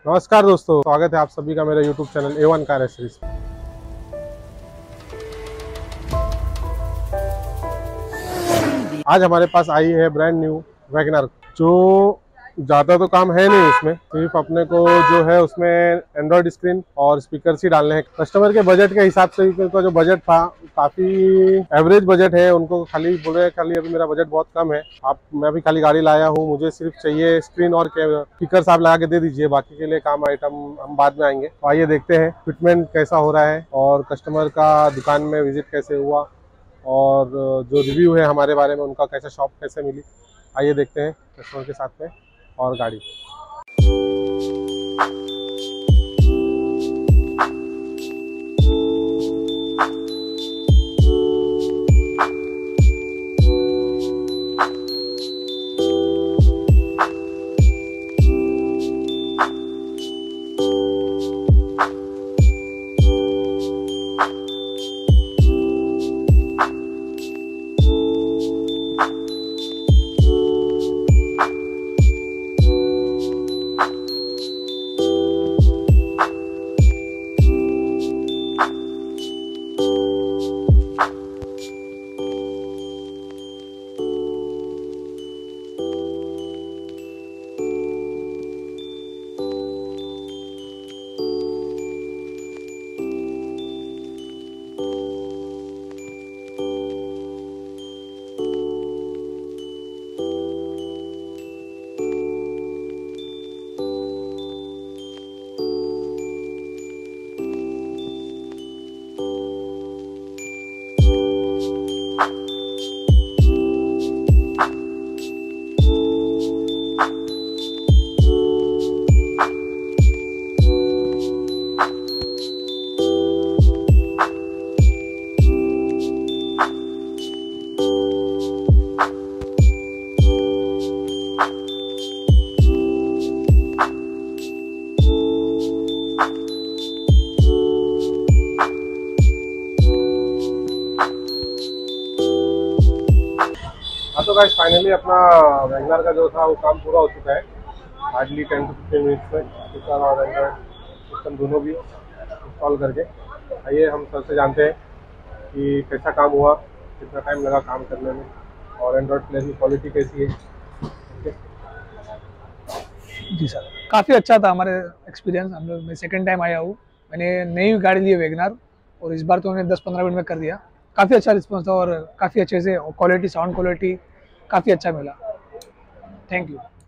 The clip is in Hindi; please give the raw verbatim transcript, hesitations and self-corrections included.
नमस्कार दोस्तों, स्वागत है आप सभी का मेरे YouTube channel A one car accessories. आज हमारे पास आई है ब्रांड न्यू वैगनर, जो ज़्यादा तो काम है नहीं उसमें, सिर्फ अपने को जो है उसमें एंड्रॉयड स्क्रीन और स्पीकर ही डालने हैं। कस्टमर के बजट के हिसाब से उनका जो बजट था काफ़ी एवरेज बजट है, उनको खाली बोल रहे हैं खाली अभी मेरा बजट बहुत कम है, आप मैं भी खाली गाड़ी लाया हूँ, मुझे सिर्फ चाहिए स्क्रीन और स्पीकर आप लगा के दे दीजिए, बाकी के लिए काम आइटम हम बाद में आएंगे। तो आइए देखते हैं फिटमेंट कैसा हो रहा है और कस्टमर का दुकान में विजिट कैसे हुआ और जो रिव्यू है हमारे बारे में उनका कैसे शॉप कैसे मिली। आइए देखते हैं कस्टमर के साथ में और गाड़ी। हाँ तो गाइस, फाइनली अपना वैगनर का जो था वो काम पूरा हो चुका है, hardly ten to fifteen minutes में स्पीकर और एंड्रॉयड सिस्टम दोनों भी इंस्टॉल करके। आइए हम सर से जानते हैं कि कैसा काम हुआ, कितना टाइम लगा काम करने में और एंड्रॉयड प्ले की क्वालिटी कैसी है। जी सर, काफ़ी अच्छा था हमारे एक्सपीरियंस। हम लोग मैं सेकेंड टाइम आया हूँ, मैंने नई गाड़ी ली है वैगनर और इस बार तो उन्होंने दस पंद्रह मिनट में कर दिया। काफ़ी अच्छा रिस्पॉन्स था और काफ़ी अच्छे से क्वालिटी, साउंड क्वालिटी काफ़ी अच्छा मिला। Thank you.